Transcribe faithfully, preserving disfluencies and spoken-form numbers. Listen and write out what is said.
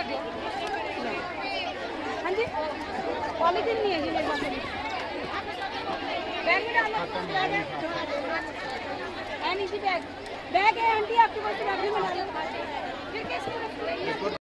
हाँ जी पॉलीथीन नहीं है जी मेरे पास। बैग में डालो है नीचे बैग बैग है आंटी आपके पास बैग में डालो फिर कैसे